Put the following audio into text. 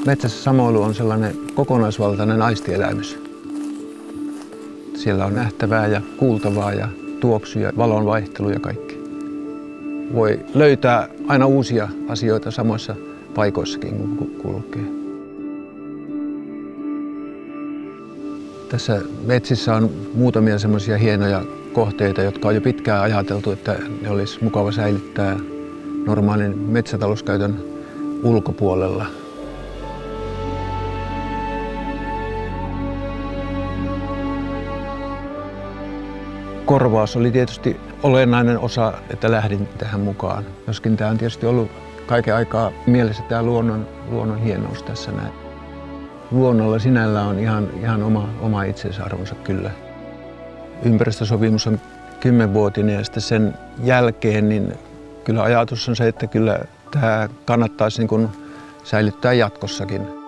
Metsässä samoilu on sellainen kokonaisvaltainen aistielämys. Siellä on nähtävää ja kuultavaa ja tuoksuja, valonvaihtelu ja kaikki. Voi löytää aina uusia asioita samoissa paikoissakin, kun kulkee. Tässä metsissä on muutamia semmoisia hienoja kohteita, jotka on jo pitkään ajateltu, että ne olisi mukava säilyttää normaalin metsätalouskäytön ulkopuolella. Korvaus oli tietysti olennainen osa, että lähdin tähän mukaan. Joskin tämä on tietysti ollut kaiken aikaa mielessä tämä luonnon hienous tässä näin. Luonnolla sinällään on ihan oma itseisarvonsa kyllä. Ympäristösopimus on 10-vuotinen ja sitten sen jälkeen niin kyllä ajatus on se, että kyllä tämä kannattaisi niin kuin säilyttää jatkossakin.